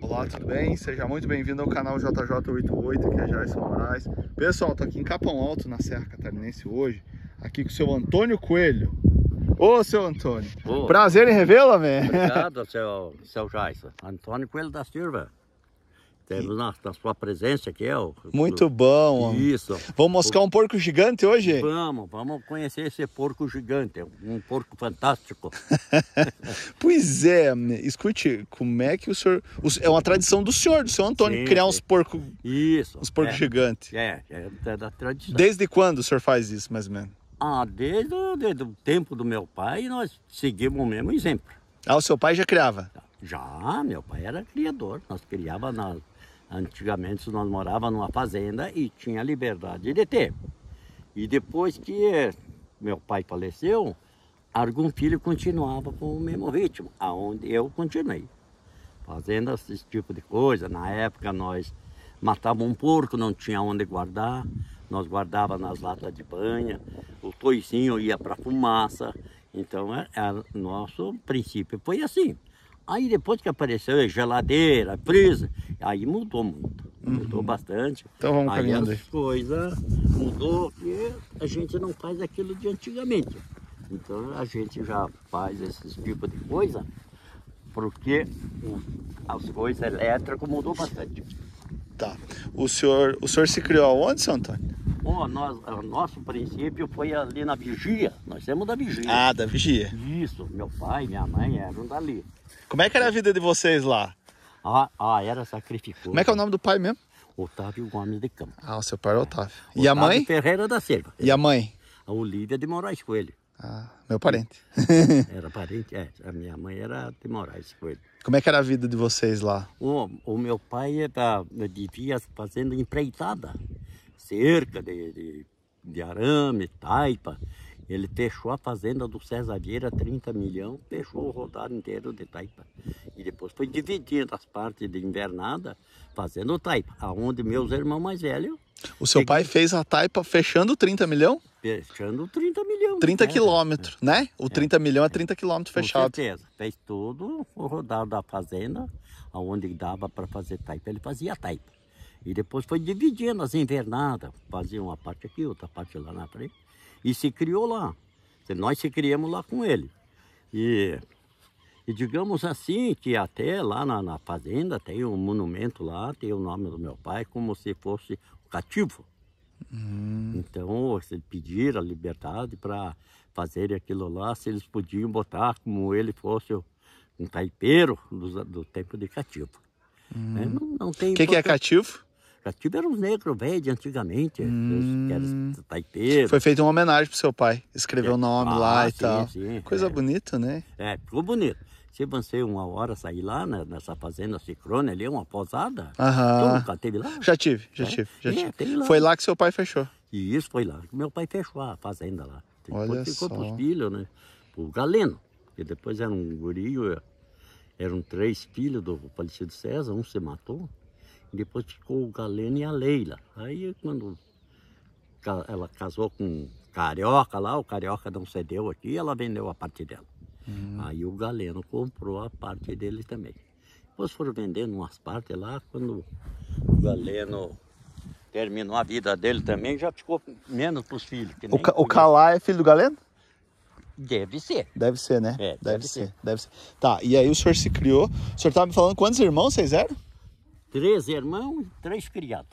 Olá, tudo bem? Seja muito bem-vindo ao canal JJ88, aqui é Jason Moraes. Pessoal, tô aqui em Capão Alto, na Serra Catarinense hoje, aqui com o seu Antônio Coelho. Ô, seu Antônio, prazer em revê-lo, velho. Obrigado, seu Jason. Antônio Coelho da Silva. Temos na sua presença aqui, ó. Muito bom. Isso. Vamos moscar um porco gigante hoje? Vamos conhecer esse porco gigante, um porco fantástico. Pois é, escute, como é que o senhor... É uma tradição do senhor, do seu Antônio, Sim, criar uns porcos... Isso. Uns porcos gigantes. É da tradição. Desde quando o senhor faz isso, mais ou menos? Desde o tempo do meu pai, nós seguimos o mesmo exemplo. Ah, o seu pai já criava? Já, meu pai era criador. Nós criava antigamente nós morávamos numa fazenda e tinha liberdade de ter. E depois que meu pai faleceu, algum filho continuava com o mesmo ritmo, aonde eu continuei. Fazendo esse tipo de coisa. Na época nós matávamos um porco, não tinha onde guardar. Nós guardávamos nas latas de banha, o toicinho ia para fumaça. Então, nosso princípio foi assim. Aí depois que apareceu a geladeira, freezer, aí mudou muito. Mudou bastante. Então vamos aí caminhando as coisas mudou, porque a gente não faz aquilo de antigamente. Então a gente já faz esse tipo de coisa, porque as coisas elétricas mudou bastante. Tá. O senhor se criou aonde, seu Antônio? O nosso princípio foi ali na Vigia. Nós temos da Vigia. Ah, da Vigia. Isso, meu pai e minha mãe eram dali. Como é que era a vida de vocês lá? Era sacrificado. Como é que é o nome do pai mesmo? Otávio Gomes de Campos. Ah, o seu pai era Otávio. E a mãe? Ferreira da Silva. E a mãe? A Olívia de Moraes Coelho. Ah, meu parente. Era parente, a minha mãe era de Moraes Coelho. Como é que era a vida de vocês lá? O meu pai vivia fazendo empreitada, cerca de arame, taipa. Ele fechou a fazenda do César Vieira, 30 milhões, fechou o rodado inteiro de taipa. E depois foi dividindo as partes de invernada, fazendo taipa. Aonde meus irmãos mais velhos... O seu pai fez a taipa fechando 30 milhões? Fechando 30 milhões. 30 quilômetros, né? O 30 milhões é 30 quilômetros fechado. Com certeza. Fez todo o rodado da fazenda, aonde dava para fazer taipa, ele fazia taipa. E depois foi dividindo as invernadas, fazia uma parte aqui, outra parte lá na frente. E se criou lá. Nós se criamos lá com ele. E digamos assim, que até lá na fazenda tem um monumento lá, tem o nome do meu pai, como se fosse cativo. Então, se pediram a liberdade para fazer aquilo lá, se eles podiam botar como ele fosse um taipeiro do tempo de cativo. Não tem... O que é cativo? Cativo eram os negros velhos de antigamente, que eram taipeiros. Foi feita uma homenagem pro seu pai, escreveu o nome lá e sim, tal. Sim, coisa bonita, né? Ficou bonito. Se você uma hora sair lá nessa fazenda Cicrone, ali é uma posada. Aham. Tu nunca teve lá? Já tive. Tem lá. Foi lá que seu pai fechou. E isso foi lá. Meu pai fechou a fazenda lá. Olha ficou só. pros filhos, né? Pro Galeno. Que depois era um guri, eram 3 filhos do falecido César, um se matou. E depois ficou o Galeno e a Leila. Aí quando ela casou com um carioca lá, o carioca não cedeu aqui, ela vendeu a parte dela. Aí o Galeno comprou a parte dele também. Depois foram vendendo umas partes lá, quando o Galeno terminou a vida dele também, já ficou menos para os filhos. O Calá é filho do Galeno? Deve ser. Deve ser, né? Deve ser. Tá, e aí o senhor se criou. O senhor estava me falando quantos irmãos vocês eram? 3 irmãos e 3 criados.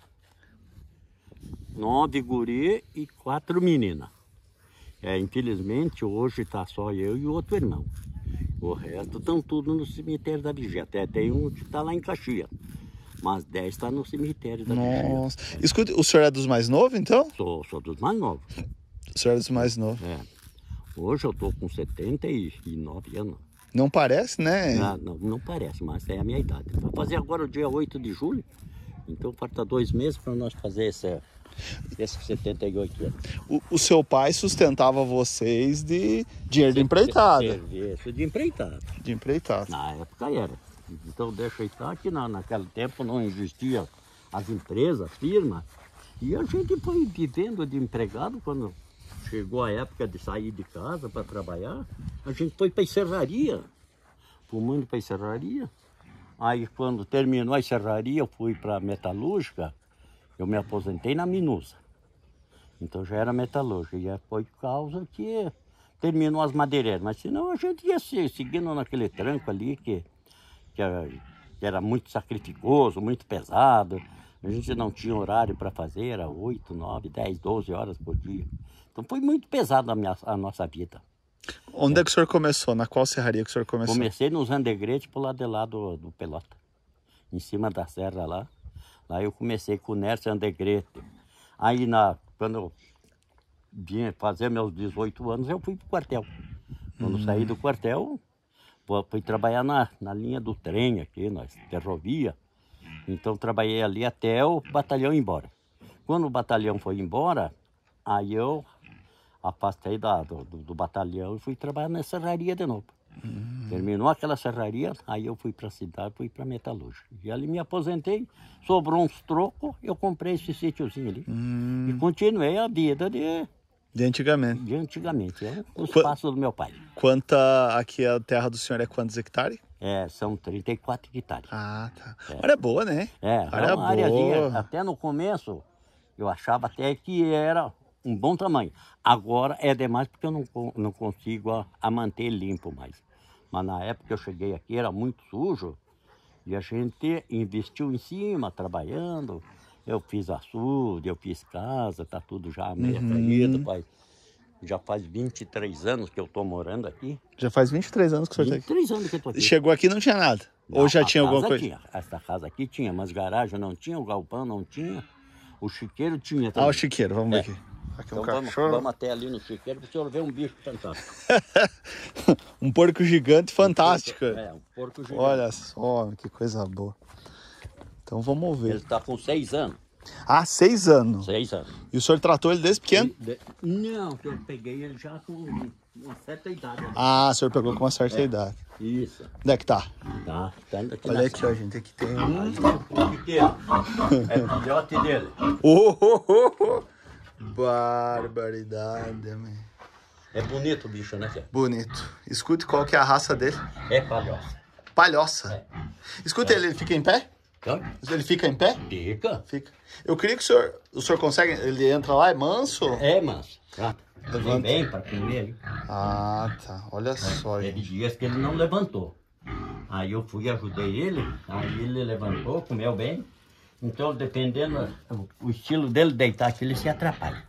9 guri e 4 meninas. Infelizmente, hoje está só eu e o outro irmão. O resto estão tudo no cemitério da Vigia. Até tem um que está lá em Caxias. Mas 10 está no cemitério da Vigia. Nossa. Escuta, o senhor é dos mais novos, então? Sou dos mais novos. O senhor é dos mais novos. Hoje eu estou com 79 anos. Não parece, né? Não parece, mas é a minha idade. Vou fazer agora o dia 8 de julho. Então falta 2 meses para nós fazer esses 78 anos. O seu pai sustentava vocês de dinheiro de empreitada. Serviço de empreitada. De empreitada. Na época era. Então deixa eu estar que naquele tempo não existia as empresas, firmas. E a gente foi vivendo de empregado quando chegou a época de sair de casa para trabalhar. A gente foi para a serraria, fumando para a serraria. Aí quando terminou a serraria, eu fui para a metalúrgica, eu me aposentei na Minusa. Então já era metalúrgica, e foi por causa que terminou as madeireiras. Mas senão a gente ia seguindo naquele tranco ali, que era muito sacrificoso, muito pesado. A gente não tinha horário para fazer, era 8, 9, 10, 12 horas por dia. Então foi muito pesado a nossa vida. Onde é que o senhor começou? Na qual serraria que o senhor começou? Comecei nos Andegretes, pro lado de lá do Pelota. Em cima da serra lá. Lá eu comecei com o Nércio Andegrete. Aí quando eu vim fazer meus 18 anos, eu fui pro quartel. Quando saí do quartel, fui trabalhar na linha do trem aqui, na ferrovia. Então trabalhei ali até o batalhão ir embora. Quando o batalhão foi embora, aí eu afastei do batalhão e fui trabalhar na serraria de novo. Terminou aquela serraria, aí eu fui para a cidade, fui para a metalúrgica. E ali me aposentei, sobrou uns trocos, eu comprei esse sítiozinho ali. E continuei a vida de antigamente. De antigamente, é o espaço do meu pai. Aqui a terra do senhor é quantos hectares? São 34 hectares. Ah, tá. Área boa, né? É uma areazinha. Até no começo, eu achava até que era um bom tamanho. Agora é demais porque eu não consigo manter limpo mais. Mas na época que eu cheguei aqui era muito sujo e a gente investiu em cima, trabalhando. Eu fiz açude, eu fiz casa, tá tudo já meio feito, pai. Já faz 23 anos que eu tô morando aqui. Já faz 23 anos que o senhor está aqui? 23 anos que eu tô aqui. Chegou aqui e não tinha nada? Não, ou já tinha alguma coisa? Tinha. Essa casa aqui tinha, mas garagem não tinha, o galpão não tinha, o chiqueiro tinha também. Ah, o chiqueiro, vamos ver aqui. Aqui então um cachorro. Vamos até ali no chiqueiro para o senhor ver um bicho fantástico. Um porco gigante fantástico. Um porco gigante. Olha só, que coisa boa. Então vamos ver. Ele está com 6 anos. Ah, 6 anos. 6 anos. E o senhor tratou ele desde pequeno? Não, eu peguei ele já com uma certa idade. Ah, o senhor pegou com uma certa idade. Isso. Onde é que tá? Tá aqui. Olha aqui, ó, gente. Aqui tem um. É filhote dele. Barbaridade, man. É bonito o bicho, né, Zé? Bonito. Escute qual que é a raça dele. É palhoça. Palhoça. Escuta ele fica em pé? Ele fica em pé? Fica. Fica. Eu queria que o senhor consegue, ele entra lá, é manso? É manso. Vem bem para comer ali. Ah, tá. Olha só, Teve gente. dias que ele não levantou. Aí eu fui, ajudei ele, aí ele levantou, comeu bem. Então, dependendo o estilo dele deitar aqui, ele se atrapalha.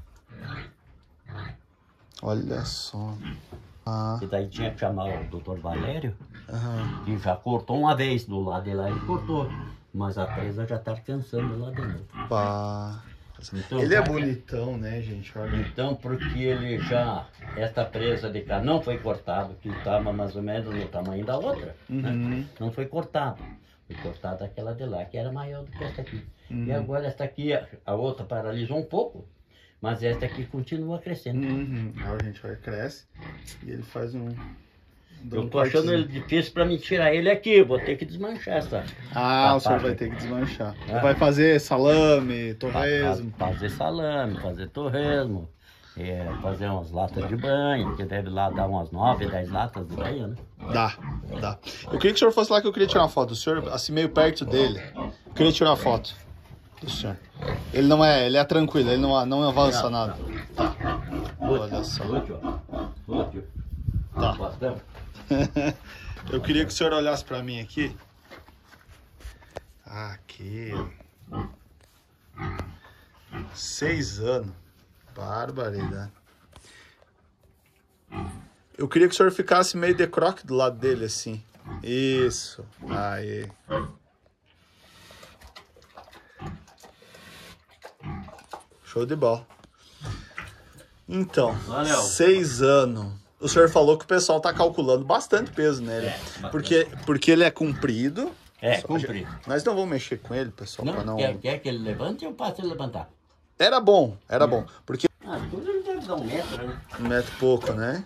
Olha só. E daí tinha que chamar o doutor Valério, que já cortou uma vez do lado de lá, ele cortou. Mas a presa já tá cansando lá de novo. Pá. Então, ele é bonitão, né, gente? Olha. Então, porque ele já, essa presa de cá não foi cortado, que estava mais ou menos no tamanho da outra, né? Não foi cortado. Foi cortada aquela de lá, que era maior do que essa aqui. E agora essa aqui, a outra paralisou um pouco, mas essa aqui continua crescendo. Olha, gente, olha, cresce e ele faz um... Eu tô achando ele difícil para me tirar ele aqui, vou ter que desmanchar essa. Ah, o senhor vai ter que desmanchar. Vai fazer salame, torresmo. Fazer salame, fazer torresmo, fazer umas latas de banho, que deve lá dar umas 9, 10 latas de banho, né? Dá. Eu queria que o senhor fosse lá, que eu queria tirar uma foto do senhor, assim meio perto dele. Eu queria tirar uma foto do senhor. Ele é tranquilo, ele não avança nada. Tá. Olha só. Tá. Eu queria que o senhor olhasse pra mim aqui. Aqui. 6 anos. Barbaridade. Eu queria que o senhor ficasse meio de croque do lado dele, assim. Isso. Aí. Show de bola. Então, 6 anos. O senhor falou que o pessoal tá calculando bastante peso nele. Porque ele é comprido. Comprido. Nós não vamos mexer com ele, pessoal. Não. Quer que ele levante ou passe ele levantar? Era bom. Porque... tudo ele deve dar 1 metro, né? 1 metro e pouco, né?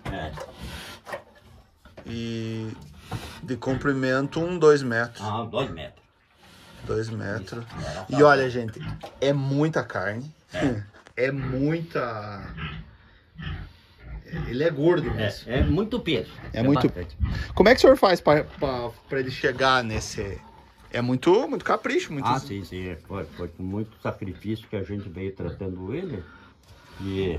E de comprimento 2 metros. 2 metros. 2 metros. E olha, gente, é muita carne. É muita... Ele é gordo mesmo. É muito peso. Muito. Como é que o senhor faz para ele chegar nesse É muito, muito capricho, muito... Sim. Foi com muito sacrifício que a gente veio tratando ele. E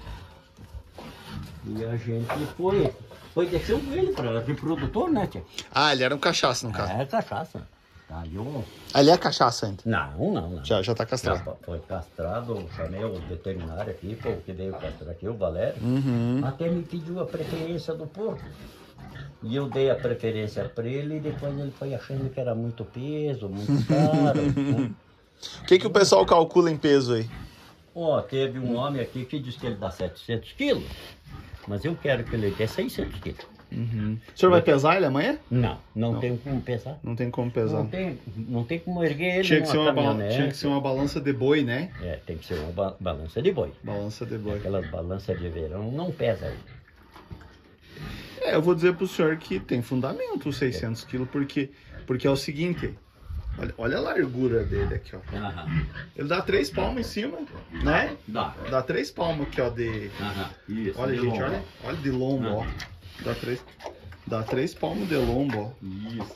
a gente foi deixando ele para reprodutor, né, tia? Ele era um cachaça, no caso. É, cachaça. Aí Ali é cachaça ainda? Não. Já tá castrado. Já foi castrado, chamei o veterinário aqui, pô, que veio castrar aqui, o Valério. Até me pediu a preferência do porco. E eu dei a preferência para ele e depois ele foi achando que era muito peso, muito caro. Né? O que o pessoal calcula em peso aí? Teve um homem aqui que disse que ele dá 700 quilos, mas eu quero que ele dê 600 quilos. O senhor vai pesar ele amanhã? Não tem como pesar. Não tem como pesar. Não tem como erguer ele tinha que numa ser uma balança de boi, né? Tem que ser uma balança de boi. Balança de boi. Aquelas balanças de verão não pesa ele. Eu vou dizer pro senhor que tem fundamento os 600 quilos, porque é o seguinte, olha a largura dele aqui, ó. Ele dá 3 palmos em cima, né? Dá 3 palmos aqui, ó, de... Isso, olha, gente, lombo. olha de lombo, ó. Dá 3 palmos de lombo, ó. Isso.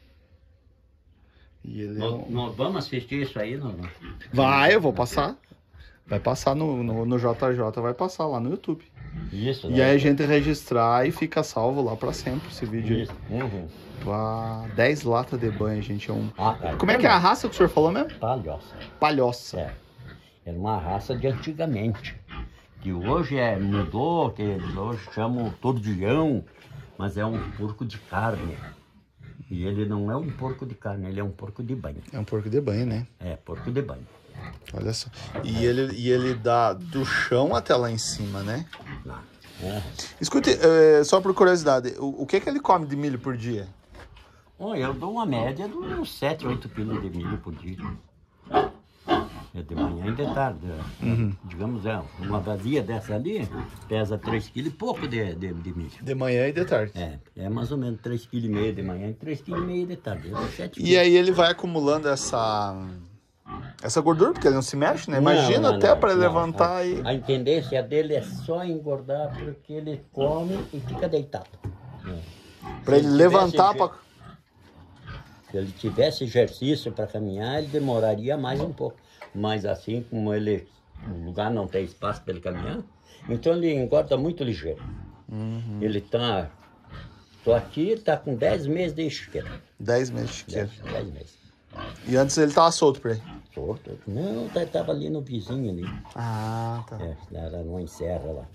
E ele nós vamos assistir isso aí, não? Vai, eu vou passar. Vai passar no JJ, vai passar lá no YouTube. Isso. E aí a gente registrar e fica salvo lá pra sempre esse vídeo isso. aí. 10 latas de banho, gente. Tá. Como é que é a raça que o senhor falou mesmo? Palhoça. Palhoça. Era uma raça de antigamente. Que hoje mudou, que eles hoje chamam tordião, mas é um porco de carne. E ele não é um porco de carne, ele é um porco de banho. É um porco de banho, né? Porco de banho. Olha só. E ele dá do chão até lá em cima, né? Escute, só por curiosidade, o que ele come de milho por dia? Eu dou uma média de uns 7, 8 quilos de milho por dia. De manhã e de tarde. Digamos, uma vazia dessa ali pesa 3 kg e pouco de milho. De manhã e de tarde. É mais ou menos 3,5 kg de manhã e 3,5 kg de tarde. E aí ele vai acumulando essa gordura, porque ele não se mexe, né? Imagina até para levantar e... A tendência dele é só engordar porque ele come e fica deitado. Para ele levantar... Se ele tivesse exercício para caminhar, ele demoraria mais um pouco. Mas assim como o lugar não tem espaço para ele caminhar, então ele engorda muito ligeiro. Ele tá... Tô aqui, ele tá com 10 meses de chiqueira. 10 meses de chiqueira. 10 meses. E antes ele tava solto por aí? Solto? Não, tava ali no vizinho ali. Tá. Era numa enserra lá.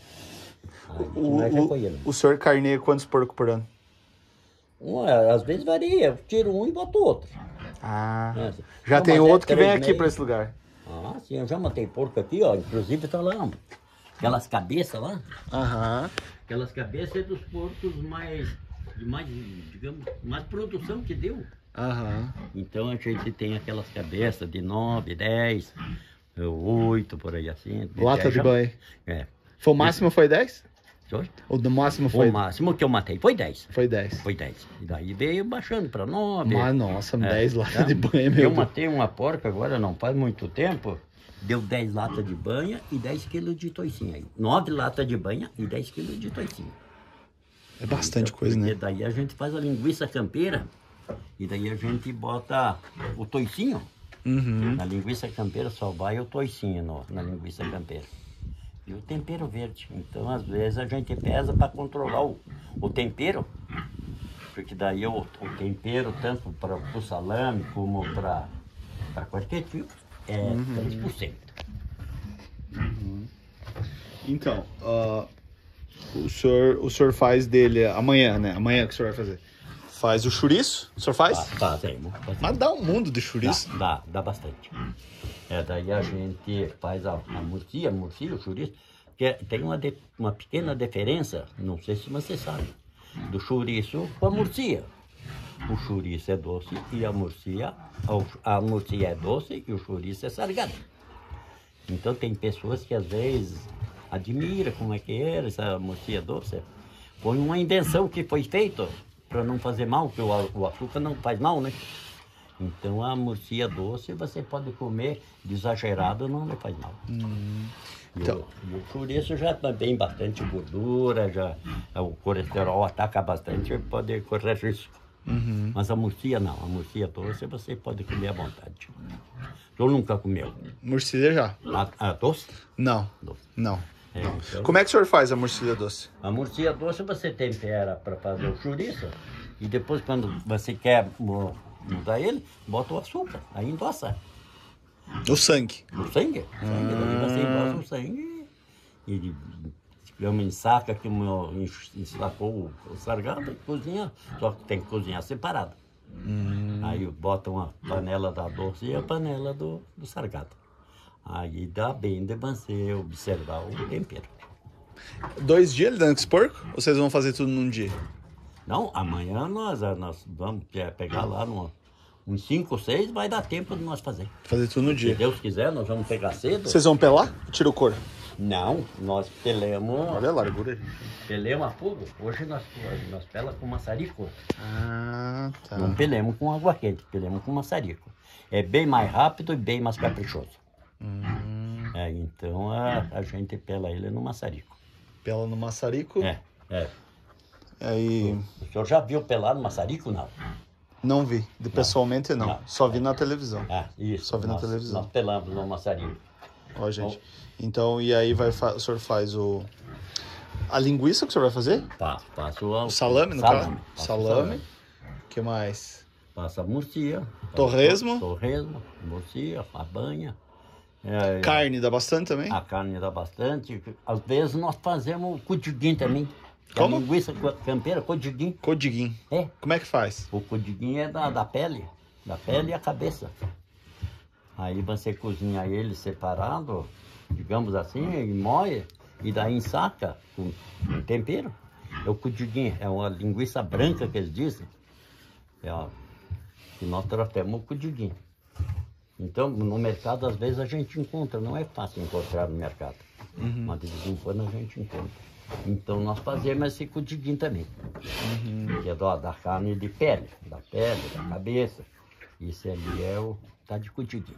O senhor carneia quantos porcos por ano? Às vezes varia, eu tiro um e boto outro. Já tem outro que vem aqui para esse lugar. Sim, eu já matei porco aqui, ó. Inclusive tá lá, aquelas cabeças lá. Aquelas cabeças é dos porcos digamos, mais produção que deu. Então a gente tem aquelas cabeças de 9, 10, 8, por aí assim. Lata de banho. O máximo foi 10? O do máximo foi... O máximo que eu matei foi 10. Foi 10. Foi 10. E daí veio baixando para 9. Mas nossa, 10 latas de banho, meu. Eu matei uma porca agora, não faz muito tempo. Deu 10 latas de banha e 10 quilos de toicinho aí. 9 latas de banha e 10 quilos de toicinho. É bastante coisa, né? E daí a gente faz a linguiça campeira. E daí a gente bota o toicinho. Na linguiça campeira só vai o toicinho na linguiça campeira. E o tempero verde. Então, às vezes, a gente pesa para controlar o tempero. Porque daí o tempero, tanto para o salame como para qualquer tipo, é 3%. Então, o senhor faz dele amanhã, né? Amanhã que o senhor vai fazer. Faz o chouriço? O senhor faz? Fazemos. Mas dá um mundo de chouriço. Dá bastante. Daí a gente faz a murcia, o chouriço, que tem uma pequena diferença, não sei se você sabe, do chouriço com a murcia. O chouriço é doce e a murcia é doce e o chouriço é salgado. Então tem pessoas que às vezes admiram como é que era essa murcia doce. Foi uma invenção que foi feita para não fazer mal, porque o açúcar não faz mal, né? Então a murcia doce você pode comer de exagerado, não faz mal. Então. E o chouriço já tem bastante gordura, o colesterol ataca bastante, pode correr risco. Mas a murcia não. A murcia doce você pode comer à vontade. Eu nunca comeu. Murcilha já? A doce? Não. Doce. Não. É, então, Como é que o senhor faz a murcilha doce? a murcia doce você tempera para fazer o chouriço. E depois, quando você quer mudar ele, bota o açúcar. Aí endossa. O sangue. O sangue. Daí você endossa o sangue e digamos, ensaca que ensacou o sargado e cozinha. Só que tem que cozinhar separado. Aí bota uma panela da doce e a panela do sargado. Aí dá bem de você observar o tempero. 2 dias lidando com esse porco? Ou vocês vão fazer tudo num dia? Não, amanhã nós vamos pegar lá uns 5 ou 6, vai dar tempo de nós fazer. Fazer tudo no Se dia. Deus quiser, nós vamos pegar cedo. Vocês vão pelar? Tira o couro. Não, nós pelemos. Olha a largura, gente. Pelemos a fogo. Hoje nós pela com maçarico. Ah, tá. Não pelemos com água quente, pelemos com maçarico. É bem mais rápido e bem mais caprichoso. Então a gente pela ele no maçarico. Pela no maçarico. É. Aí... O senhor já viu pelar no maçarico, não? Não vi. Pessoalmente não. Só vi na televisão. Isso. Só vi na televisão. Nós pelamos no maçarico. Ó, gente. Então, e aí o senhor faz a linguiça que o senhor vai fazer? Passo O salame, no caso? Salame. O que mais? Passa a murcia. Torresmo. Murcia, a banha. Carne dá bastante também? A carne dá bastante. Às vezes nós fazemos codiguinho também. Como? A linguiça campeira, codiguinho. Codiguinho. É. Como é que faz? O codiguinho é da pele. Da pele e a cabeça. Aí você cozinha ele separado, digamos assim, e moe. E daí ensaca com tempero. É o codiguinho. É uma linguiça branca que eles dizem. E nós tratamos o codiguinho. Então, no mercado, às vezes a gente encontra. Não é fácil encontrar no mercado. Mas de vez em quando a gente encontra. Então, nós fazemos esse codiguinho também. Que é da carne de pele. Da cabeça. Isso ali é o tá de codiguinho.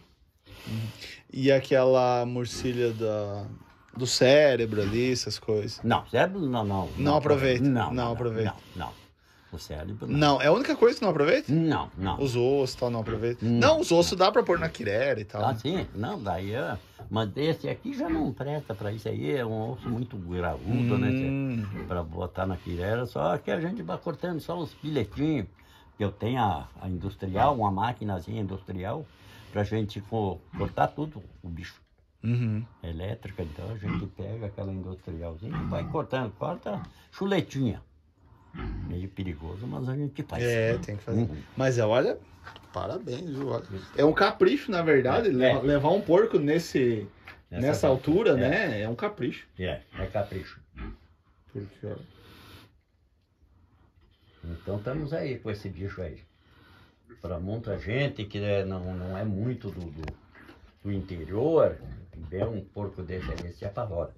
E aquela murcilha do cérebro ali, essas coisas? Não, cérebro não. Não aproveita? Não aproveita. Não. O cérebro não. É a única coisa que não aproveita? Não. Os ossos e tal, não aproveita? Não, os ossos dá pra pôr na quirera e tal. Ah, sim? Não, daí é... Mas esse aqui já não presta pra isso aí, é um osso muito graúdo, né? Pra botar na quirera, só que a gente vai cortando só os filetinhos. Eu tenho a industrial, uma maquinazinha industrial, pra gente cortar tudo, o bicho. Elétrica, então a gente pega aquela industrialzinha e vai cortando, corta chuletinha. Meio perigoso, mas a gente faz. Tem que fazer. Mas olha, parabéns, viu? É um capricho, na verdade, levar um porco nessa altura, né? É um capricho. É capricho. Porque, ó... Então estamos aí com esse bicho aí. Para muita gente que não é muito do interior, ver um porco desse aí se apavora.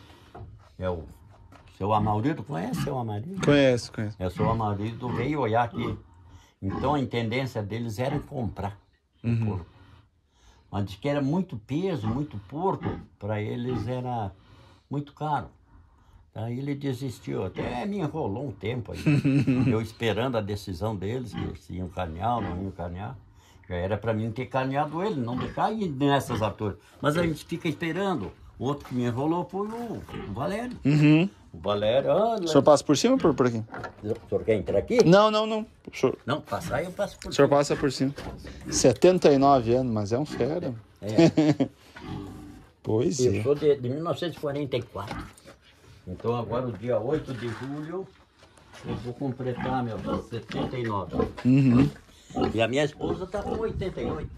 Seu Amaurido, conhece seu Amaurido? Conheço. O seu Amaurido veio olhar aqui. Então a tendência deles era comprar o porco. Mas diz que era muito peso, muito porco, para eles era muito caro. Aí ele desistiu, até me enrolou um tempo aí. Eu esperando a decisão deles, que se iam carnear ou não iam carnear. Já era para mim ter carneado ele, não deixar ir nessas alturas. Mas a gente fica esperando. O outro que me enrolou foi o Valério. O Valério... O senhor passa por cima ou por aqui? O senhor quer entrar aqui? Não. O senhor... Não, passar eu passo por cima. O senhor passa por cima. 79 anos, mas é um fera. Pois Eu sou de 1944. Então agora, o dia 8 de julho, eu vou completar, 79. E a minha esposa está com 88.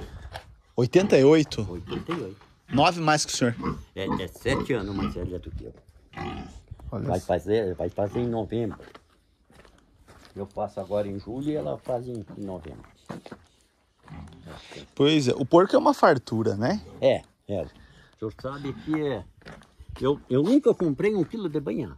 88? 88. 9 mais que o senhor. É 7 anos mais velha do que eu. Olha Vai fazer em novembro. Eu faço agora em julho e ela faz em novembro. Pois é, o porco é uma fartura, né? O senhor sabe que eu nunca comprei 1 quilo de banhar.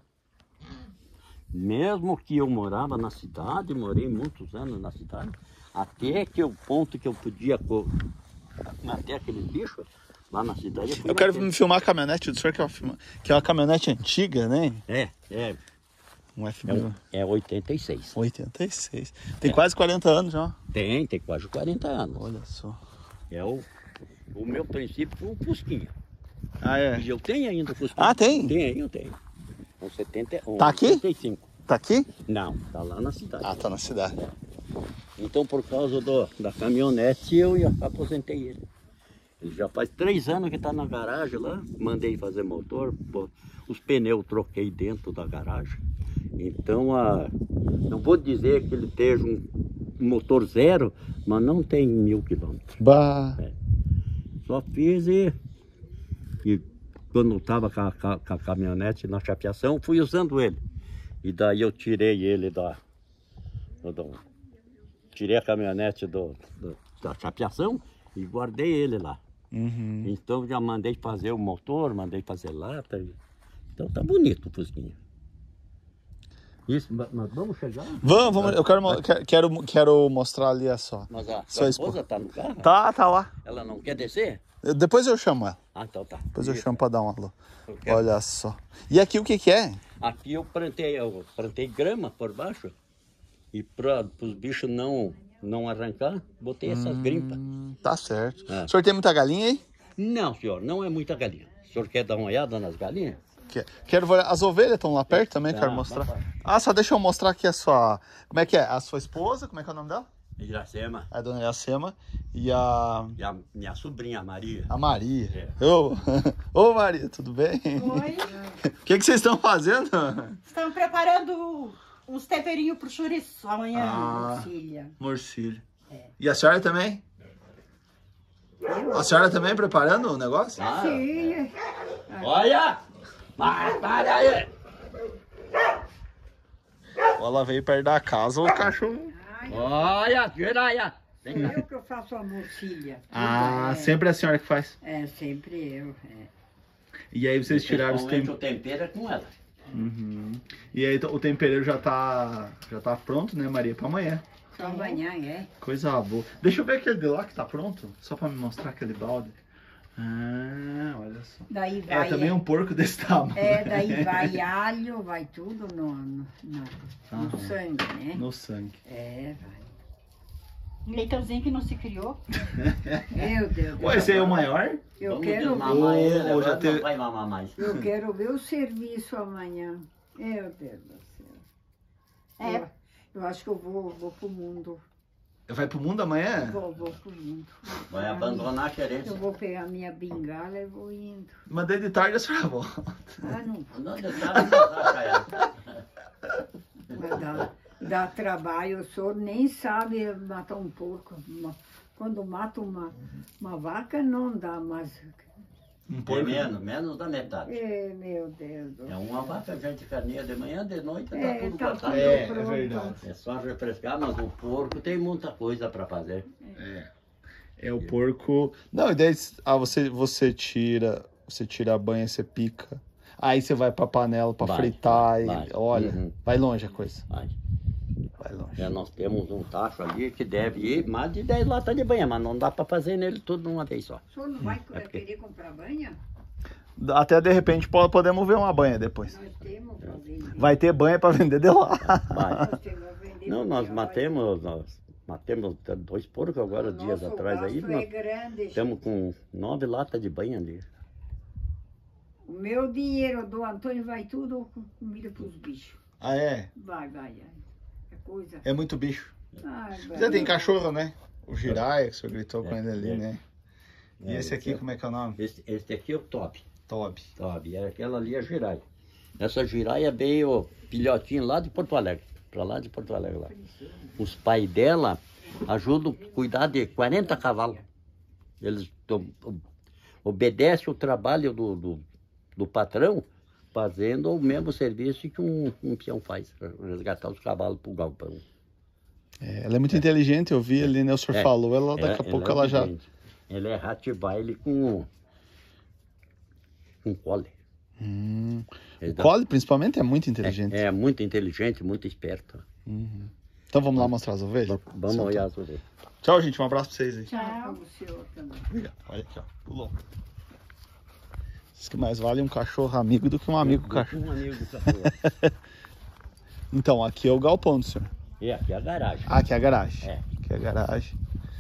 Mesmo que eu morava na cidade, morei muitos anos na cidade, até que o ponto que eu podia até aquele bicho lá na cidade. Eu quero me filmar a caminhonete do senhor, que é uma caminhonete antiga, né? Um FB. É 86. 86. Tem quase 40 anos já. Tem quase 40 anos. Olha só. É o meu princípio foi um Fusquinha. Ah, é? E eu tenho ainda o Fusquinha. Ah, tem? Eu tenho. Um 70, Tá aqui? 75. Tá aqui? Não, tá lá na cidade. Ah, tá na cidade. Então, por causa da caminhonete, eu já aposentei ele. Ele já faz 3 anos que tá na garagem lá. Mandei fazer motor. Os pneus troquei dentro da garagem. Então, não vou dizer que ele esteja um motor zero, mas não tem 1000 quilômetros. Bah. Só fiz e quando eu estava com a caminhonete na chapeação, fui usando ele. E daí eu tirei ele tirei a caminhonete da chapeação e guardei ele lá. Uhum. Então já mandei fazer o motor, mandei fazer lata. Então tá bonito o Fusquinha. Isso, mas vamos chegar? Vamos, eu quero mostrar ali só. Mas a Sua sua esposa tá no carro? Tá lá. Ela não quer descer? Depois eu chamo ela. Ah, então tá. Depois eu chamo pra dar um alô. quero. Olha só. E aqui o que é? Aqui eu plantei grama por baixo. E para os bichos não arrancar, botei essas grimpas. Tá certo. É. O senhor tem muita galinha aí? Não, senhor, não é muita galinha. O senhor quer dar uma olhada nas galinhas? Quero ver. As ovelhas estão lá perto também, quero mostrar. Ah, só deixa eu mostrar aqui a sua... Como é que é? A sua esposa, como é que é o nome dela? Iracema. A dona Iracema. E a minha sobrinha, a Maria. A Maria. É. Ô Maria, tudo bem? Oi. O que vocês estão fazendo? Estamos preparando uns temperinhos pro chouriço amanhã, filha. Morcilha. E a senhora também? A senhora também preparando o negócio? Sim. Olha! Para aí! Ela veio perto da casa, o cachorro... Olha, giraia! Eu que eu faço a morcilha. Sempre a senhora que faz. É, sempre eu. E aí vocês tiraram os temperos. O tempero é com ela. Uhum. E aí o tempero já tá pronto, né, Maria? Pra amanhã. Só amanhã, Coisa boa. Deixa eu ver aquele de lá que tá pronto. Só pra me mostrar aquele balde. Ah, olha só. Daí vai, também um porco desse tamanho. Daí vai alho, vai tudo no sangue, né? No sangue. Vai. Um leitãozinho que não se criou. Meu Deus. Ué, esse aí é o maior? Eu quero mamar ele, Ou já agora teve- não vai mamar mais. Eu quero ver o serviço amanhã. Meu Deus do céu. Eu acho que eu vou pro mundo. Vai pro mundo amanhã? Vou pro mundo. Vai abandonar a querência. Eu vou pegar minha bengala e vou indo. Mas daí de tarde a senhora volta. Não Não, deixa vai dá trabalho. O senhor nem sabe matar um porco. Quando mata uma vaca não dá, mas... Um É porco. menos da metade. Meu Deus do É céu. uma vaca gente carneia de manhã, de noite, tá tudo tá cortado. tudo É pronto. verdade. É só refrescar, mas o porco tem muita coisa para fazer. É o porco. Não, e daí você tira a banha, você pica. Aí você vai pra panela pra Vai, fritar. vai. Olha, vai longe a coisa. Vai. Vai longe. Nós temos um tacho ali que deve ir mais de 10 latas de banha, mas não dá para fazer nele tudo de uma vez só. O senhor não vai porque- querer comprar banha? Até de repente podemos ver uma banha depois. Nós temos pra vender. Vai ter banha pra vender de lá. Vai. Nós temos pra vender. Não, nós porque, olha, matemos 2 porcos agora, dias nosso atrás aí. gasto Nós é grande. estamos com 9 latas de banha ali. O meu dinheiro do Antônio vai tudo com comida pros bichos. Ah, é? Vai. É coisa. É muito bicho. Ai, Você tem cachorro, né? O Jiraya, que o senhor gritou com É, ele ali, é. né? E esse aqui, como é que é o nome? Este aqui é o top. Toby. E aquela ali é a giraia. Essa giraia veio filhotinho lá de Porto Alegre. Pra lá de Porto Alegre lá. Os pais dela ajudam a cuidar de 40 cavalos. Eles obedecem o trabalho do patrão, fazendo o mesmo serviço que um peão faz, para resgatar os cavalos pro galpão. Ela é muito inteligente, eu vi ali, né? O senhor falou, ela daqui a pouco ela já... obediente. Ela é ratibaile com cole. O Cole, principalmente, é muito inteligente. É muito inteligente, muito esperta. Então vamos lá mostrar as ovelhas? Vamos olhar as ovelhas. Tchau, gente. Um abraço pra vocês aí. Tchau. O senhor também. Obrigado. Olha aqui, ó. Pulou. Diz que mais vale um cachorro amigo do que um amigo cachorro. Um amigo do cachorro. Então, aqui é o galpão do senhor. E aqui é a garagem. Ah, aqui é a garagem. É. Aqui é a garagem.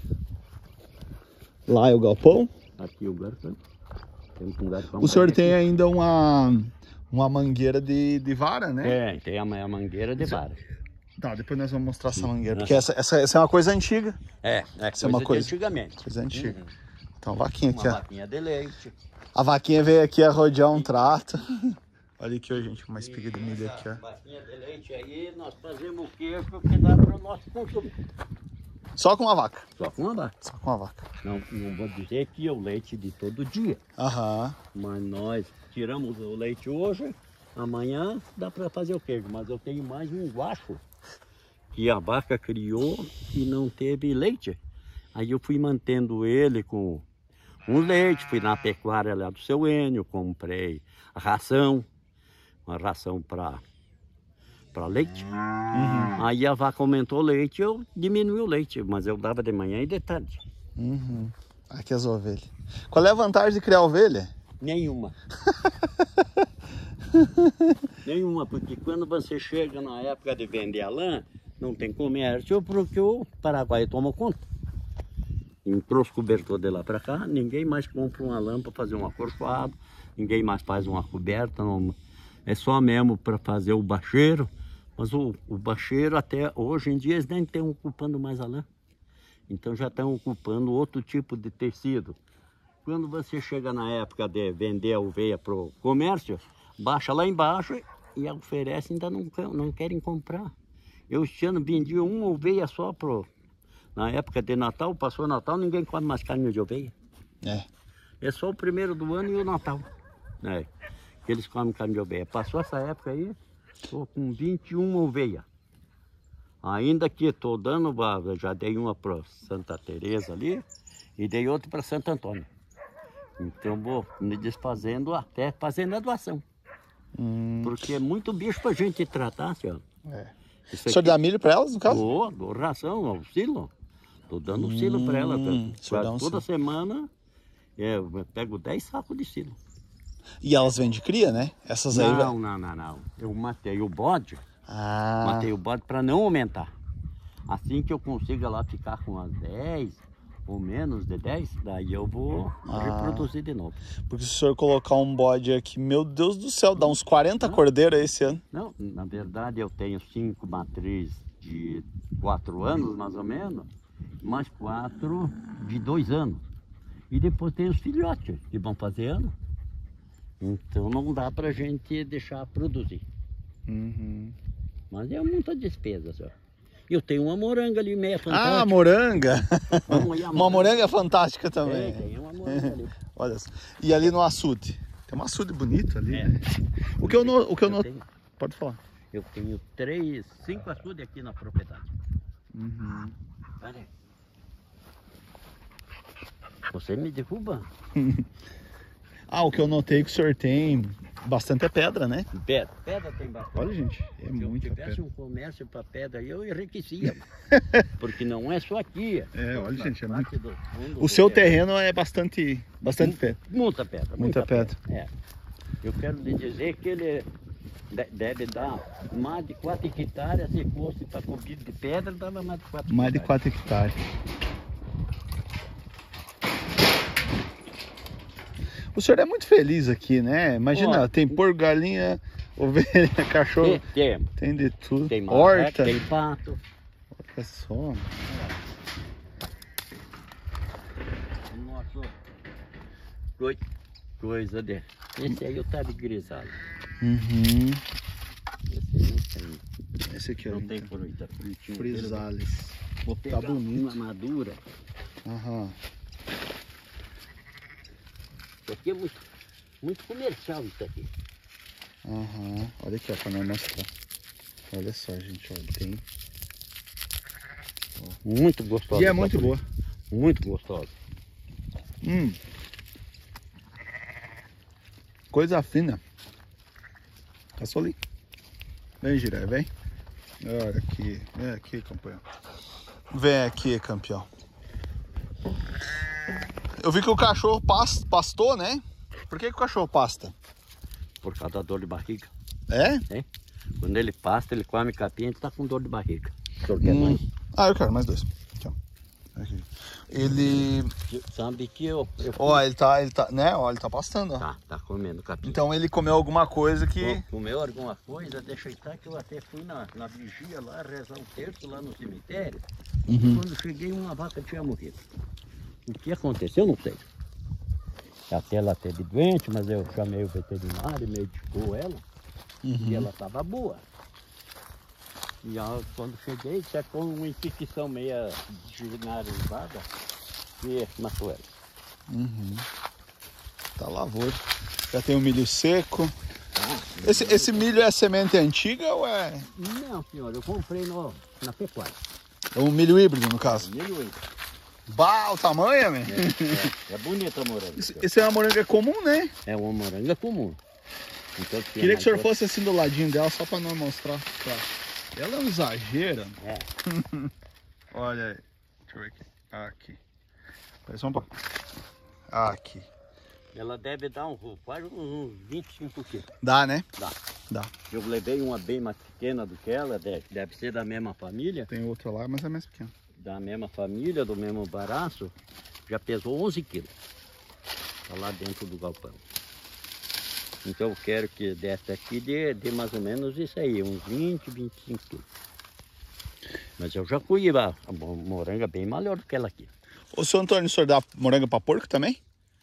Lá é o galpão? Aqui o garpão. Temos um garpão. O senhor tem ainda uma mangueira de vara, né? Tem a mangueira de vara. Tá, depois nós vamos mostrar essa mangueira, porque essa é uma coisa antiga. Essa é uma coisa de antigamente. Coisa antiga. Então a vaquinha aqui, ó. Uma vaquinha de leite. A vaquinha veio aqui a rodear um trato. Olha aqui, ó, gente, uma espiga de milho aqui, ó. Vaquinha de leite aí, nós fazemos o queijo que dá para o nosso consumo. Só com uma vaca? Só com uma vaca. Só com uma vaca. Não vou dizer que é o leite de todo dia. Aham. Mas nós tiramos o leite hoje, amanhã dá para fazer o queijo. Mas eu tenho mais um guacho que a vaca criou e não teve leite. Aí eu fui mantendo ele com um leite, fui na pecuária lá do seu Enio, comprei a ração, uma ração para leite. Aí a vaca aumentou o leite, eu diminui o leite, mas eu dava de manhã e de tarde. Aqui as ovelhas. Qual é a vantagem de criar ovelha? Nenhuma. Nenhuma, porque quando você chega na época de vender a lã, não tem comércio, porque o Paraguai toma conta. Entrou os cobertores de lá para cá, ninguém mais compra uma lã para fazer um acorcoado, ninguém mais faz uma coberta, não, é só mesmo para fazer o bacheiro. Mas o bacheiro até hoje em dia eles nem estão ocupando mais a lã. Então já estão ocupando outro tipo de tecido. Quando você chega na época de vender a ovelha para o comércio, baixa lá embaixo e oferece, ainda não querem comprar. Eu este ano vendi uma ovelha só na época de Natal, passou Natal, ninguém come mais carne de ovelha. É só o primeiro do ano e o Natal, né? Que eles comem carne de ovelha. Passou essa época aí, estou com 21 ovelhas. Ainda que estou dando, já dei uma para Santa Teresa ali e dei outra para Santo Antônio. Então vou me desfazendo até fazendo a doação. Porque é muito bicho para a gente tratar, senhor. O senhor dá milho para elas, no caso? Dou ração, auxílio. Estou dando silo para elas. Toda semana eu pego 10 sacos de silo. E elas vêm de cria, né? Essas aí... Não. Eu matei o bode. Matei o bode para não aumentar. Assim que eu consiga lá ficar com as 10 ou menos de 10, daí eu vou reproduzir de novo. Porque se o senhor colocar um bode aqui, meu Deus do céu, dá uns 40 cordeiros esse ano. Não, na verdade eu tenho 5 matrizes de 4 anos, mais ou menos, mais 4 de 2 anos. E depois tem os filhotes que vão fazer ano. Então não dá pra gente deixar produzir. Mas é muita despesa, senhor. Eu tenho uma moranga ali, meia fantástica. Ah, moranga! Uma moranga fantástica também. Tem uma moranga ali. Olha só. E ali no açude? Tem um açude bonito ali, né? O que eu noto... Pode falar. Eu tenho 5 açudes aqui na propriedade. Olha. Você me derruba? O que eu notei que o senhor tem bastante pedra, né? Pedra tem bastante. Olha, gente, é muita pedra. Se eu tivesse um comércio para pedra, eu enriquecia. Porque não é só aqui. Olha, gente, é muito... O seu terreno é bastante pedra. Muita pedra. Muita pedra. Eu quero lhe dizer que ele deve dar mais de 4 hectares. Se fosse para cobertura de pedra, dava mais de 4 hectares. Mais de 4 hectares. O senhor é muito feliz aqui, né? Imagina, tem porco, galinha, ovelha, cachorro. Tem de tudo. Tem marreca, horta. tem pato. Olha só. Nossa, coisa de... Esse aí eu tava grisalho. Esse aí não tem. Esse aqui não tem fruta. Frisales. Vou pegar uma madura. Isso aqui é muito comercial, isso aqui. Olha aqui, ó, pra nós mostrar. Olha só, gente, olha, tem... Muito gostosa. E é muito boa. Muito gostosa. Coisa fina. Passou ali. Vem, Jiré, vem. Olha aqui. Vem aqui, campeão. Vem aqui, campeão. Eu vi que o cachorro pastou, né? Por que o cachorro pasta? Por causa da dor de barriga. É? Quando ele pasta, ele come capim, ele tá com dor de barriga. O senhor quer mais? Ah, eu quero mais 2. Aqui, ó. Aqui. Ele... Sabe que eu Ó, ele tá, né? Ó, ele tá pastando, ó. Tá comendo capim. Então ele comeu alguma coisa que... Comeu alguma coisa, deixa eu estar que eu até fui na vigia lá, rezar um terço lá no cemitério. Quando cheguei, uma vaca tinha morrido. O que aconteceu, não sei. Até ela teve doente, mas eu chamei o veterinário, medicou ela, e ela estava boa. E quando cheguei, com uma infecção meia generalizada, e matou ela. Tá lavoura. Já tem o milho seco. Esse milho é semente antiga ou é... Não, senhor, eu comprei na pecuária. É um milho híbrido, no caso? Milho híbrido. Bah, o tamanho, né? É bonita a moranga. Esse é uma moranga comum, né? É uma moranga comum. Então, Queria que o senhor fosse assim do ladinho dela, só pra não mostrar. Claro. Ela é um exagero. É. Olha aí. Deixa eu ver aqui. Aqui. Parece um pouco. Aqui. Ela deve dar quase uns 25 quilos. Dá, né? Dá. Eu levei uma bem mais pequena do que ela, deve ser da mesma família. Tem outra lá, mas é mais pequena. Da mesma família, do mesmo baraço, já pesou 11 quilos. Tá lá dentro do galpão. Então eu quero que dessa aqui dê mais ou menos isso aí, uns 20, 25 quilos. Mas eu já colhi a moranga bem maior do que ela aqui. Ô, seu Antônio, o senhor dá moranga para porco também?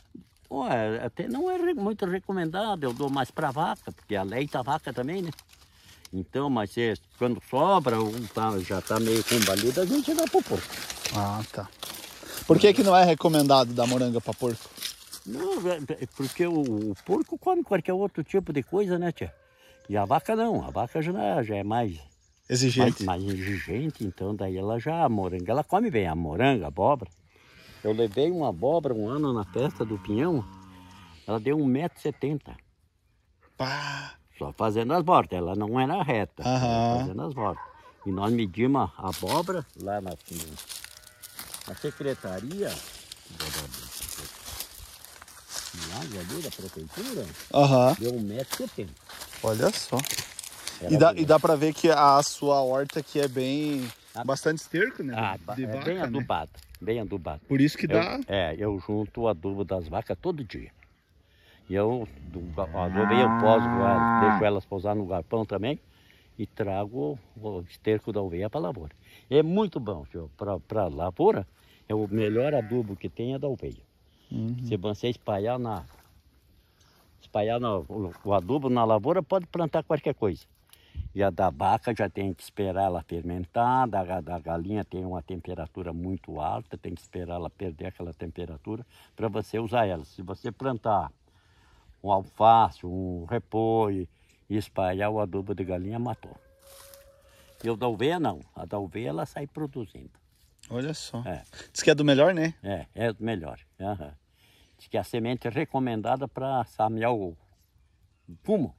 Até não é muito recomendado, eu dou mais para vaca, porque a leite a vaca também, né? Então, mas quando sobra, já está meio combalido, a gente dá para o porco. Ah, tá. Por que não é recomendado dar moranga para porco? Não, porque o porco come qualquer outro tipo de coisa, né, tia? E a vaca não, a vaca já é mais exigente. Mais exigente, então daí a moranga, ela come bem, a moranga, a abóbora. Eu levei uma abóbora um ano na festa do Pinhão, ela deu 1,70 m. Pá! Só fazendo as bordas, ela não era reta, fazendo as bordas. E nós medimos a abóbora lá na secretaria da prefeitura, deu 1,70 m. Olha só. E dá pra ver que a sua horta aqui é bastante esterco, né? De vaca, bem adubado, né? Bem adubado. Por isso que dá... Eu junto o adubo das vacas todo dia. E eu adubei o pós, deixo elas pousar no galpão também e trago o esterco da ovelha para a lavoura. É muito bom, senhor, para a lavoura, é o melhor adubo que tem é da ovelha. Se você espalhar o adubo na lavoura, pode plantar qualquer coisa. E a da vaca já tem que esperar ela fermentar, da galinha tem uma temperatura muito alta, tem que esperar ela perder aquela temperatura para você usar ela. Se você plantar um alface, um repolho e espalhar o adubo de galinha, matou. E o da ovelha não, a da ovelha ela sai produzindo. Olha só. Diz que é do melhor, né? É do melhor. Diz que é a semente recomendada para samear o fumo.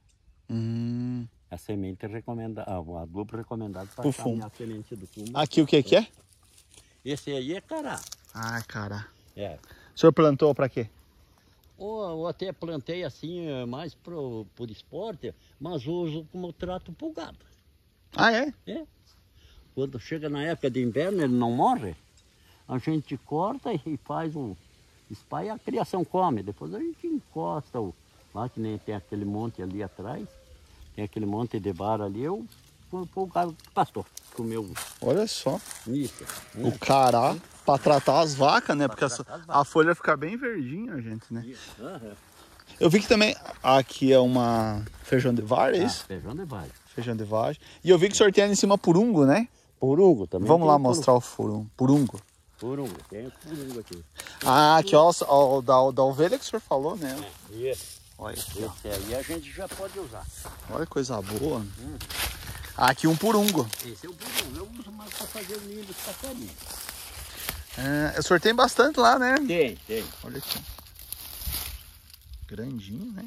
A semente recomendada, o adubo recomendado para samear a semente do fumo. Aqui o que é? Esse aí é cará. Ah, cará. O senhor plantou para quê? Eu até plantei assim, mais por esporte, mas uso como trato pro gado. Ah, é? Quando chega na época de inverno, ele não morre, a gente corta e faz espalha, a criação come. Depois a gente encosta, lá que nem tem aquele monte ali atrás, tem aquele monte de vara ali, eu o gado pastor, comeu. Olha só. Isso. O cará para tratar as vacas, né? Porque a folha fica bem verdinha, gente, né? Eu vi que também aqui é uma feijão de vara, é isso? Feijão de vara. Feijão de vagem. E eu vi que o senhor tem ali em cima purungo, né? Purungo também. Vamos lá mostrar o purungo. Purungo, tem purungo aqui. Ah, aqui ó, da ovelha que o senhor falou, né? Isso. Olha aqui, esse aí a gente já pode usar. Olha que coisa boa. Aqui um purungo. Esse é o purungo, eu uso mais para fazer ninho dos passarinhos. O senhor tem bastante lá, né? Tem. Olha aqui. Grandinho, né?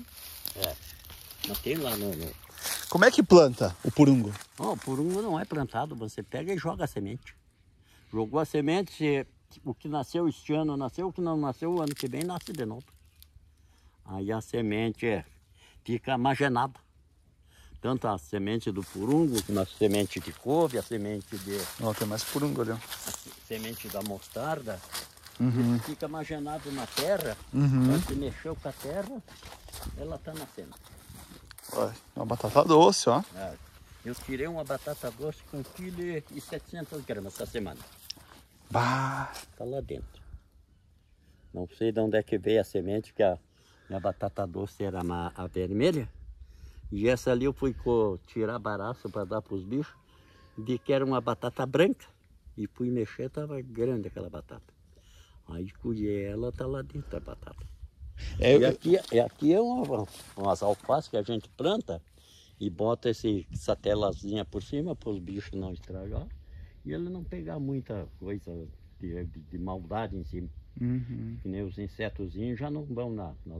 Mas tem lá no... Como é que planta o purungo? O purungo não é plantado, você pega e joga a semente. Jogou a semente, o que nasceu este ano nasceu, o que não nasceu o ano que vem nasce de novo. Aí a semente fica magenada. Tanto a semente do purungo, como a semente de couve, a semente de... Ó, tem mais purungo ali, ó. A semente da mostarda. Uhum. Isso fica armazenado na terra. Uhum. Quando você mexeu com a terra, ela tá nascendo. Olha, uma batata doce, ó. É. Eu tirei uma batata doce com 1,7 kg essa semana. Bah. Tá lá dentro. Não sei de onde é que veio a semente, que a minha batata doce era a vermelha. E essa ali eu fui tirar baraço para dar para os bichos. Vi que era uma batata branca. E fui mexer, tava grande aquela batata. Aí colhi ela, tá lá dentro da batata. E aqui é umas alfaces que a gente planta e bota essa telazinha por cima para os bichos não estragar. E ele não pegar muita coisa de maldade em cima. Uhum. Que nem os insetozinhos já não vão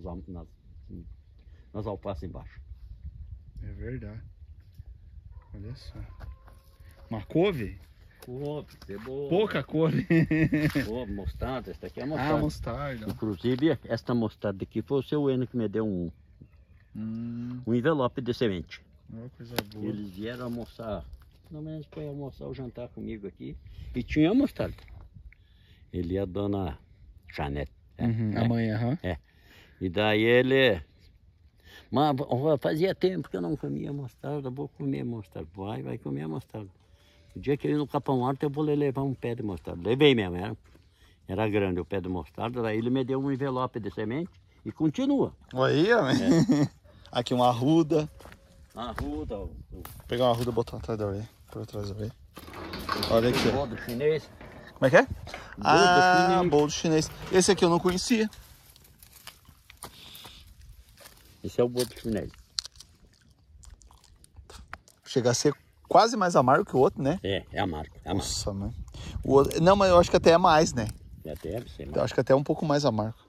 nas alfaces embaixo. É verdade. Olha só. Uma couve? Couve, cebola. Pouca couve. Couve, mostarda, essa aqui é mostarda. Ah, mostarda. Inclusive, esta mostarda aqui foi o seu Eno que me deu um envelope de semente. Oh, coisa boa. Eles vieram almoçar, pelo menos foi almoçar o jantar comigo aqui. E tinha mostarda. Ele e a dona Janete. A mãe, aham. É. E daí ele... Mas fazia tempo que eu não comia mostarda, vou comer mostarda. Vai comer mostarda. O dia que eu ir no Capão Alto, eu vou levar um pé de mostarda. Levei mesmo, era grande o pé de mostarda. Daí ele me deu um envelope de semente e continua. Aí, ó. Aqui uma arruda. Arruda. Vou pegar uma arruda e botar atrás da orelha. Por atrás da orelha. Olha aqui. Boldo chinês. Como é que é? Boldo Boldo chinês. Esse aqui eu não conhecia. Esse é o boldo chinês. Chega a ser quase mais amargo que o outro, né? É amargo. Nossa, mano. O outro... Não, mas eu acho que até é mais, né? Deve ser mais. Eu acho que até é um pouco mais amargo.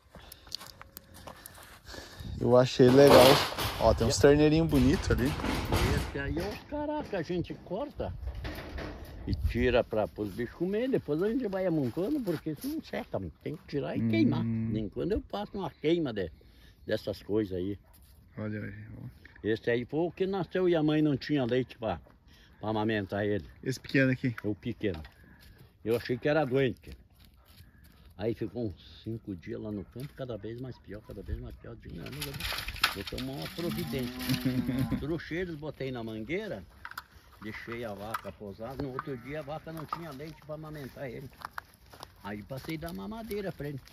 Eu achei legal. Ó, tem uns terneirinhos bonitos ali. Esse aí é o cará que a gente corta e tira para os bichos comer. Depois a gente vai amontando, porque isso não seca. Tem que tirar e queimar. Enquanto eu faço uma queima dessas coisas aí. Olha aí. Ó. Esse aí foi o que nasceu e a mãe não tinha leite para amamentar ele. Esse pequeno aqui. O pequeno. Eu achei que era doente. Aí ficou uns 5 dias lá no campo, cada vez mais pior, cada vez mais pior. Eu digo, não, vou tomar uma providência. Trouxei eles, botei na mangueira, deixei a vaca posar. No outro dia a vaca não tinha leite para amamentar ele. Aí passei a dar mamadeira para ele.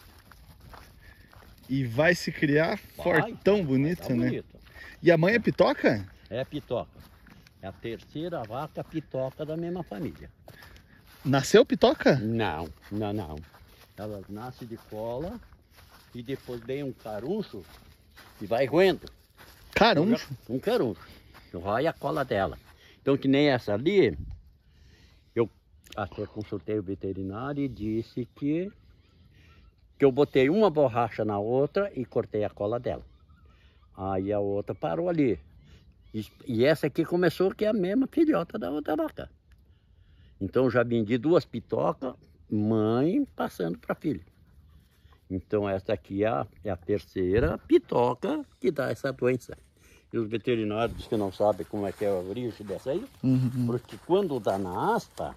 E vai se criar fortão bonito, né? Bonito. E a mãe é pitoca? É pitoca. É a terceira vaca pitoca da mesma família. Nasceu pitoca? Não. Ela nasce de cola e depois vem um caruncho e vai roendo. Caruncho? Um caruncho. Rói a cola dela. Então, que nem essa ali, eu até consultei o veterinário e disse que eu botei uma borracha na outra e cortei a cola dela. Aí a outra parou ali. E essa aqui começou que é a mesma filhota da outra vaca. Então já vendi 2 pitocas, mãe passando para filho. Então essa aqui é a terceira pitoca que dá essa doença. E os veterinários que não sabem como é que é a origem dessa aí, porque quando dá na aspa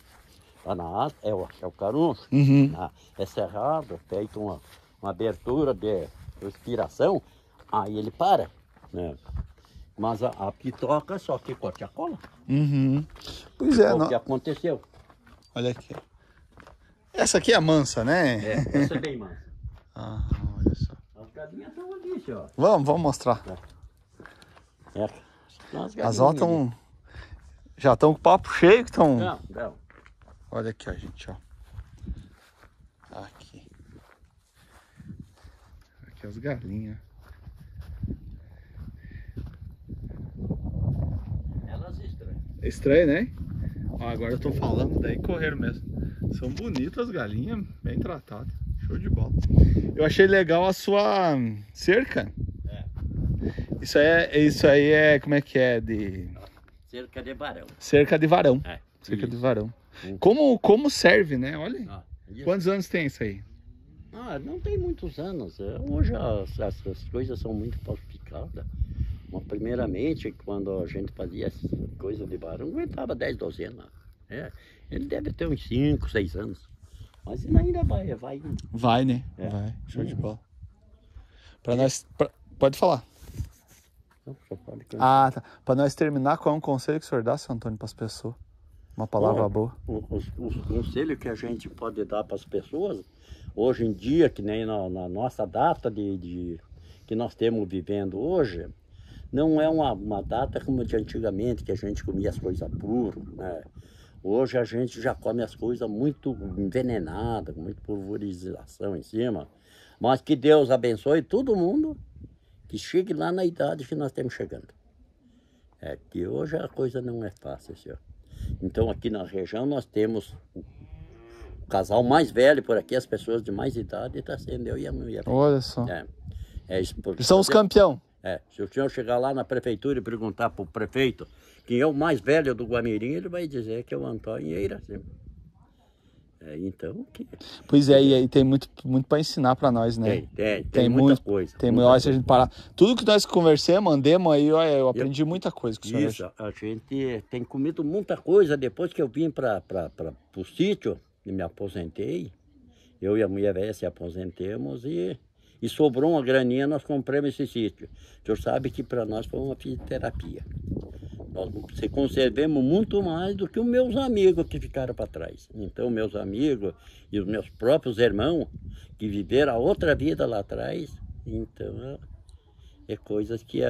é o caruncho, é cerrado, feito uma abertura de respiração, aí ele para, né? Mas a pitoca só que corta a cola. Pois é, O que aconteceu? Olha aqui. Essa aqui é a mansa, né? Essa é bem mansa. Ah, olha só. As galinhas estão ali, ó. Vamos mostrar. As outras já estão com o papo cheio que estão. Não. Olha aqui, ó, gente, ó. Aqui as galinhas. Elas estranham. Estranho, né? Ó, agora eu tô falando, daí correram mesmo. São bonitas as galinhas, bem tratadas. Show de bola. Eu achei legal a sua cerca. Isso aí é, como é que é? Cerca de varão. Cerca de varão. Cerca de varão. Como serve, né? Olha. Quantos anos tem isso aí? Não tem muitos anos. Hoje essas coisas são muito falsificadas. Mas primeiramente, quando a gente fazia coisa de barão, não aguentava 10, 12 anos. Ele deve ter uns 5, 6 anos. Mas ele ainda vai. Vai, né? Vai. Show de bola. Pra nós... Pode falar. Não, só pode tá. Pra nós terminar, qual é um conselho que o senhor dá, seu Antônio, pras pessoas? Uma palavra boa. Os conselhos que a gente pode dar para as pessoas, hoje em dia, que nem na nossa data que nós temos vivendo hoje, não é uma data como de antigamente, que a gente comia as coisas puras, né? Hoje a gente já come as coisas muito envenenadas, com muita pulverização em cima. Mas que Deus abençoe todo mundo que chegue lá na idade que nós estamos chegando. Que hoje a coisa não é fácil, senhor. Então aqui na região nós temos o casal mais velho por aqui, as pessoas de mais idade, está sendo eu e a mulher. Olha só. Eles são os campeão. Se o senhor chegar lá na prefeitura e perguntar para o prefeito quem é o mais velho do Guamirim, ele vai dizer que é o Antônio Iracema. Então, pois é, e aí tem muito para ensinar para nós, né? Tem muita coisa. Tem muita, se a gente parar. Tudo que nós conversamos, andemos aí, eu aprendi muita coisa com o senhor. Isso, a gente tem comido muita coisa. Depois que eu vim para o sítio e me aposentei, eu e a mulher velha se aposentemos e sobrou uma graninha, nós compramos esse sítio. O senhor sabe que para nós foi uma fisioterapia. Nós conservamos muito mais do que os meus amigos que ficaram para trás. Então, meus amigos e os meus próprios irmãos que viveram a outra vida lá atrás, então, coisas que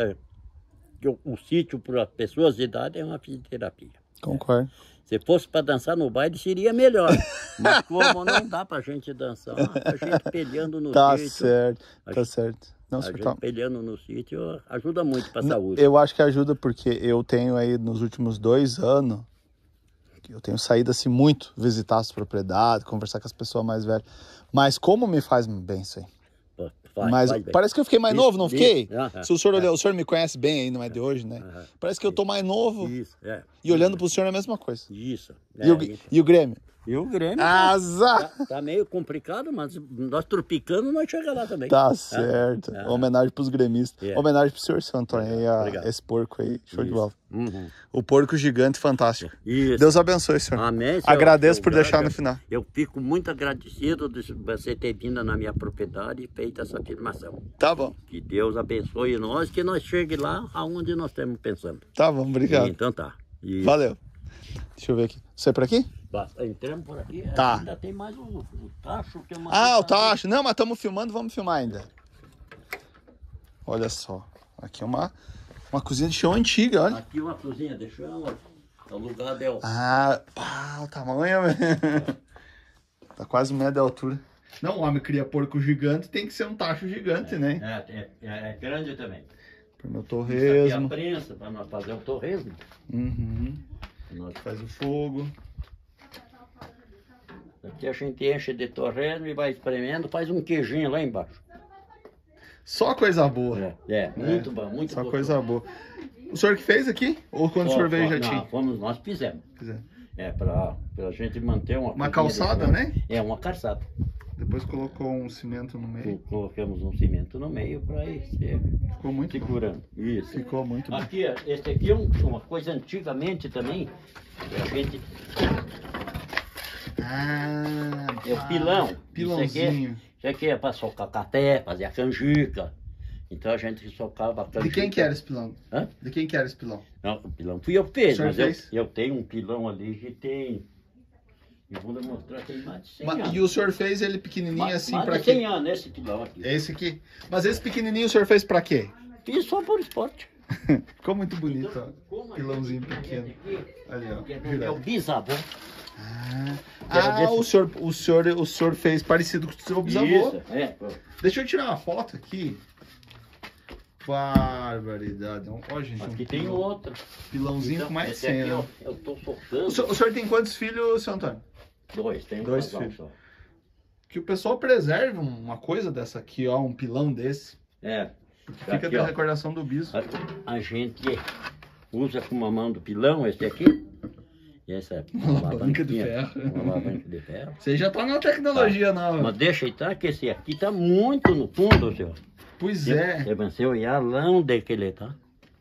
o sítio para pessoas de idade é uma fisioterapia. Concordo. Se fosse para dançar no baile, seria melhor. Mas como não dá para a gente dançar, a gente peleando no sítio. Tá certo. Não, a gente peleando no sítio ajuda muito para a saúde. Eu acho que ajuda porque eu tenho aí nos últimos 2 anos, eu tenho saído assim muito, visitar as propriedades, conversar com as pessoas mais velhas. Mas como me faz bem isso aí? Mas parece que eu fiquei mais novo, não fiquei? Se o senhor olhar, o senhor me conhece bem aí, não é de hoje, né? Parece que eu tô mais novo. E olhando pro senhor é a mesma coisa. Isso. E o Grêmio? E o Grêmio tá meio complicado, mas nós tropicando, nós chegamos lá também. Tá certo. Homenagem pros gremistas. Homenagem pro senhor, seu Antônio. Esse porco aí, show de bola. O porco gigante fantástico. Isso. Deus abençoe, senhor. Amém, senhor. Agradeço por deixar no final. Eu fico muito agradecido de você ter vindo na minha propriedade e feito essa afirmação. Tá bom. Que Deus abençoe nós, que nós chegue lá aonde nós estamos pensando. Tá bom, obrigado. Então tá. Valeu. Deixa eu ver aqui. Você é por aqui? Entramos por aqui. Tá. Ainda tem mais o tacho. Que o tacho. Não, mas estamos filmando, vamos filmar ainda. Olha só. Aqui é uma cozinha de chão antiga, olha. Aqui uma cozinha de chão, o lugar o tamanho, velho. Tá quase 1 metro de altura. Não, o homem cria porco gigante, tem que ser um tacho gigante, né? É grande também. Para o meu torresmo. Isso aqui é a prensa, para nós fazer o torresmo. Nós faz o fogo. Aqui a gente enche de torresmo e vai espremendo, faz um queijinho lá embaixo. Só coisa boa. Muito bom, muito bom. Só coisa boa. O senhor que fez aqui? Ou quando o senhor veio já tinha? Nós fizemos. Para a gente manter uma calçada, né? Uma calçada. Depois colocou um cimento no meio. Colocamos um cimento no meio para ir ficou muito segurando. Bom. Isso. Ficou muito bom. Aqui, esse aqui é uma coisa antigamente também. A gente... é o pilão. Pilãozinho. Isso aqui é para socar café, fazer a canjica. Então a gente socava a canjica. De quem que era esse pilão? Hã? De quem que era esse pilão? Não, o pilão fui eu que fiz, mas eu tenho um pilão ali que tem... Eu vou mostrar, tem mais de 100 anos. E o senhor fez ele pequenininho assim para quê? Mais de 100 anos, esse pilão aqui. Esse aqui. Mas esse pequenininho o senhor fez para quê? Fiz só por esporte. Ficou muito bonito, ó. Pilãozinho pequeno. Ali, ó. É o bisavô. O senhor fez parecido com o seu bisavô. Isso, Deixa eu tirar uma foto aqui. Barbaridade. Ó, gente, aqui tem outro. Pilãozinho então, com mais de 100, né? Eu tô socando. O senhor tem quantos filhos, seu Antônio? 2, tem 2 filhos. Só. Que o pessoal preserve uma coisa dessa aqui, ó, um pilão desse. Porque fica da recordação do bis. A gente usa com uma mão do pilão, esse aqui. E essa é uma alavanca de ferro. Uma alavanca de ferro. Você já tá na tecnologia nova. Mas deixa aí, tá? Que esse aqui tá muito no fundo, senhor. Pois é. Você vai ser olhar lá onde é que ele tá.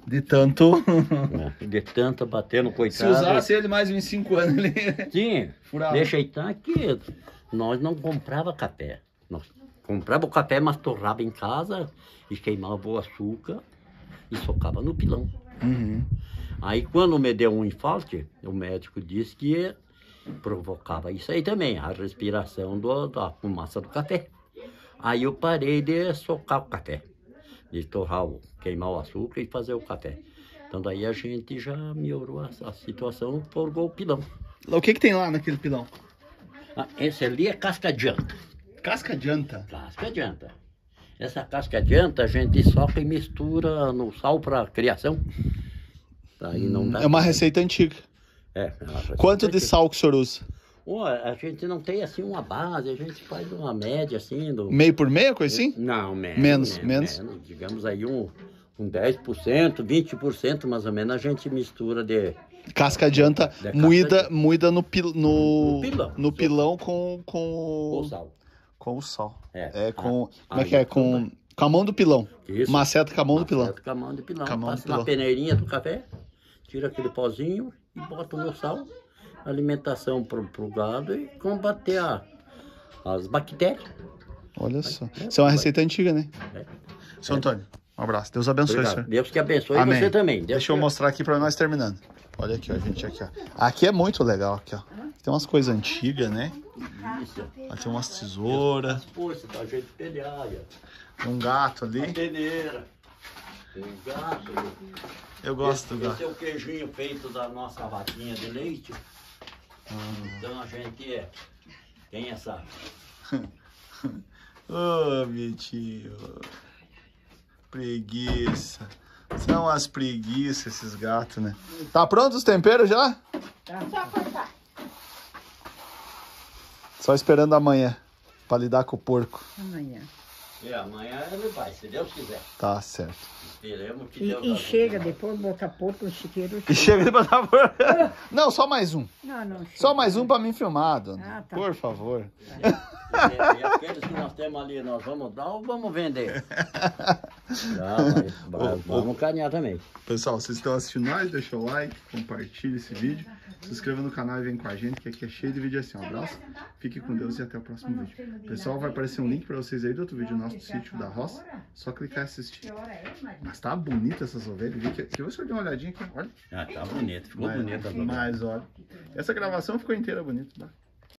De tanto... De tanto bater no coitado. Se usasse ele mais uns 5 anos, ele... Sim, Furava. deixa aí tá que nós não comprava café. Nós comprava o café, mas torrava em casa e queimava o açúcar e socava no pilão. Uhum. Aí quando me deu um infarto, o médico disse que provocava isso aí também, a respiração da fumaça do café. Aí eu parei de socar o café, de torrar, queimar o açúcar e fazer o café. Então daí a gente já melhorou a situação, forgou o pilão. O que tem lá naquele pilão? Esse ali é casca de anta. Casca de anta? Casca de anta. Essa casca de anta a gente soca e mistura no sal para criação. Daí não dá. É uma receita antiga. Quanto de sal que o senhor usa? A gente não tem assim uma base, a gente faz uma média assim. Meio por meio, coisa assim? Não, menos. Digamos aí um 10%, 20% mais ou menos a gente mistura de... Casca de anta moída no pilão com o sal. Com o sal. Como é que é? Com a mão do pilão. Isso. Maceta com a mão do pilão. Com a mão do pilão. Passa na peneirinha do café, tira aquele pozinho e bota no sal. Alimentação pro gado e combater as bactérias. Olha só. Isso é uma receita antiga, né? Seu Antônio, um abraço. Deus abençoe, senhor. Deus que abençoe. Amém. Você também. Deixa eu mostrar aqui para nós terminando. Olha aqui, ó, gente, aqui, ó. Aqui é muito legal, aqui, ó. Tem umas coisas antigas, né? Isso. Aqui tem umas tesouras. Força, tá jeito de pelear, Um gato ali. Uma peneira. Um gato. Eu gosto do gato. Esse é o queijinho feito da nossa vaquinha de leite. Então a gente tem essa... Ô, Vitinho. Preguiça. São umas preguiças esses gatos, né? Tá pronto os temperos já? Tá. Só esperando amanhã pra lidar com o porco. Amanhã. Amanhã ele vai, se Deus quiser. Tá certo. Esperemos que Deus... E chega depois, bota porco no chiqueiro. E chega de botar porco. Não, só mais um. Não. Só mais um pra mim filmar, dona. Tá. Por favor. E aqueles que nós temos ali, nós vamos dar ou vamos vender? Vamos carinhar também. Pessoal, vocês estão assistindo nós, deixa o like, compartilha esse vídeo, se inscreva no canal e vem com a gente, que aqui é cheio de vídeo assim. Um abraço, fique com Deus e até o próximo vídeo. Pessoal, vai aparecer um link pra vocês aí do outro vídeo nosso do sítio da roça, só clicar e assistir. Mas tá bonita essas ovelhas, que você deu uma olhadinha aqui, olha. Tá bonito, ficou bonito agora. Mas olha, essa gravação ficou inteira bonita, tá?